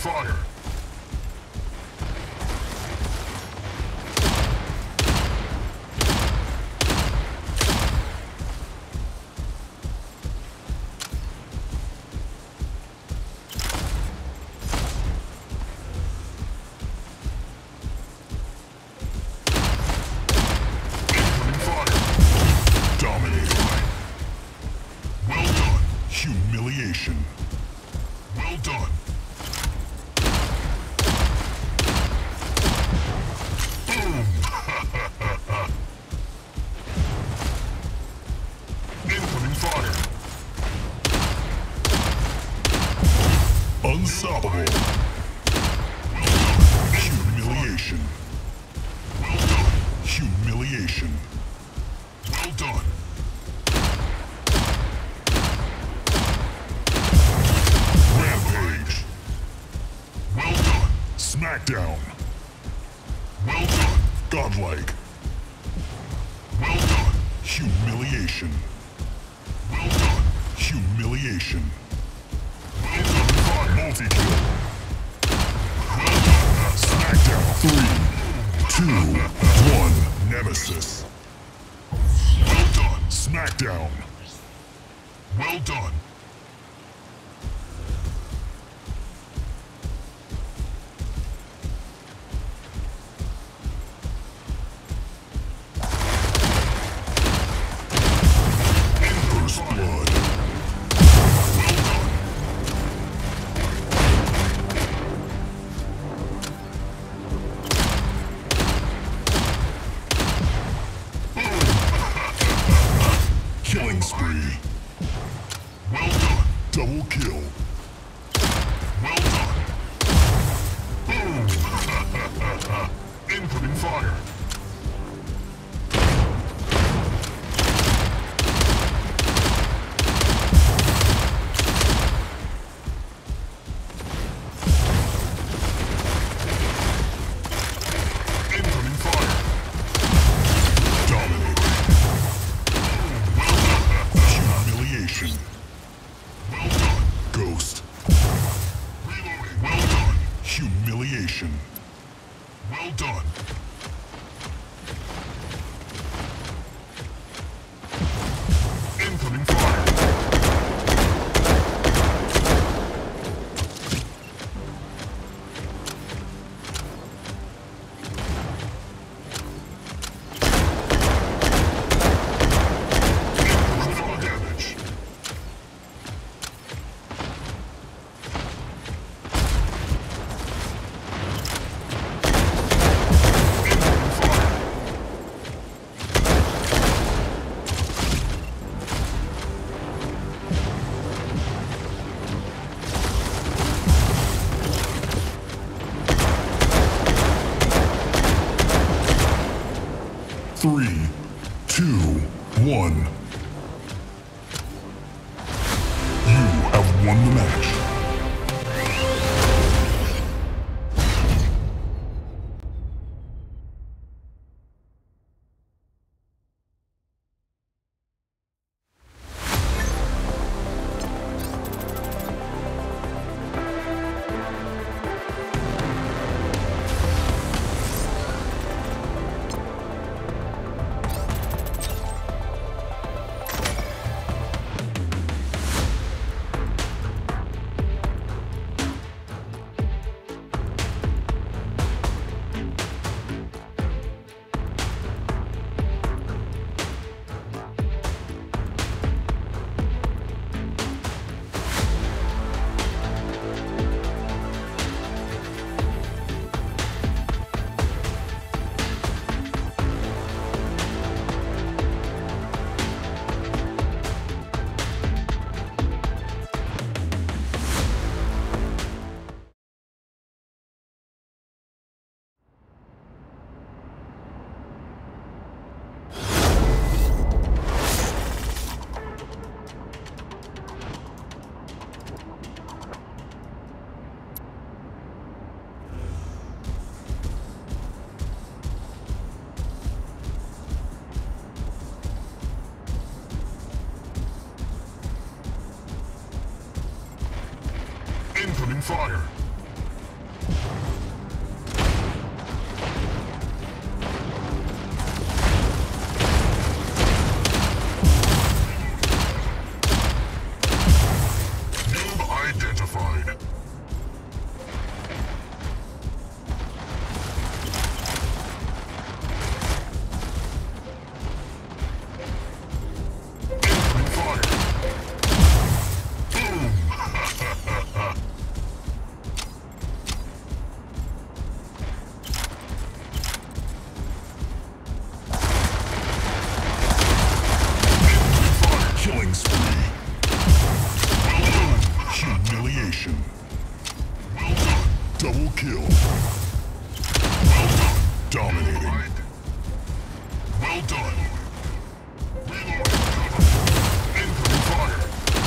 fire. Humiliation. Well done. Boom! Incoming fire. Unstoppable. Well done. Humiliation. Well done. Humiliation. Well done. Smackdown. Well done. Godlike. Well done. Humiliation. Well done. Humiliation. Well done. Multi-kill. Well done. Smackdown. 3, 2, 1. Nemesis. Well done. Smackdown. Well done. Killing spree. Well done. Double kill. Well done. Boom! Incoming fire. Incoming fire. Dominating. Humiliation. Well done. Ghost. Reloading. Well done. Humiliation. Well done. Incoming fire. Three, 2, 1. You have won the match. Incoming fire. kill. Well done. Dominating. Well done. Reloading. Incoming fire.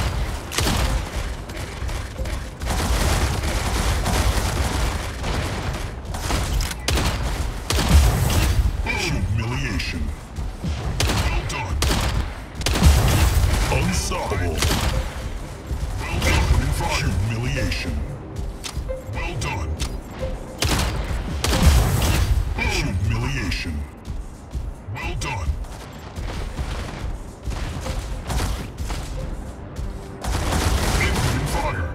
Humiliation. Well done. Unstoppable. Well done. Incoming fire. Humiliation. Well done. Humiliation. Well done. Incoming fire.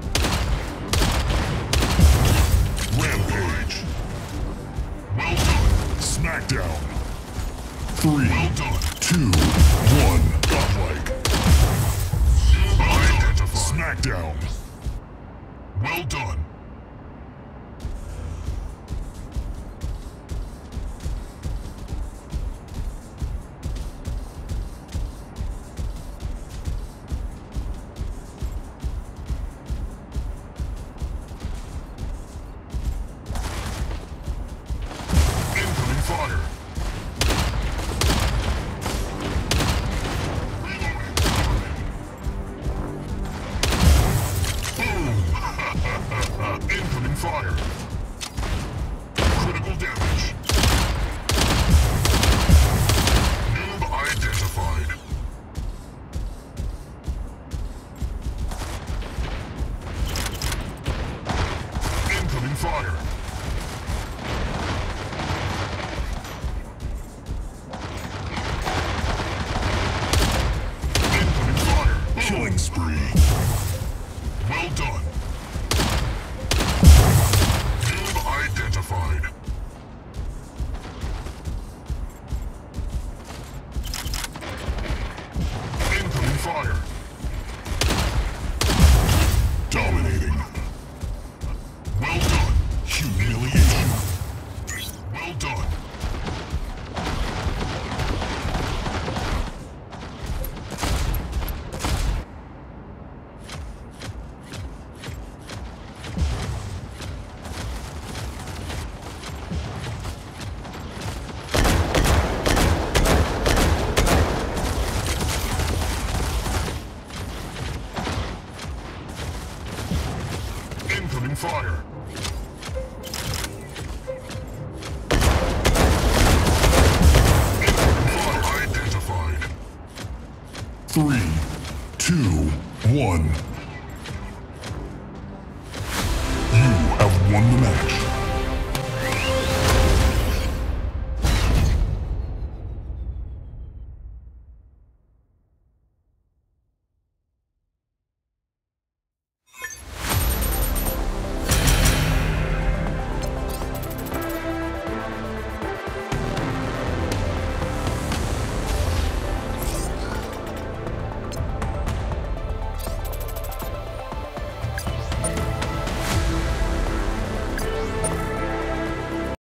Rampage. Well done. Smackdown. 3, well done. 2, 1. Godlike. Identified. Smackdown. Well done. Incoming fire. Incoming fire. Critical damage. Noob identified. Incoming fire. Incoming fire. Killing spree. Well done. Identified. Incoming fire. Dominating. Well done. Humiliation. Well done. Incoming fire. Incoming fire identified. 3, 2, 1. You have won the match.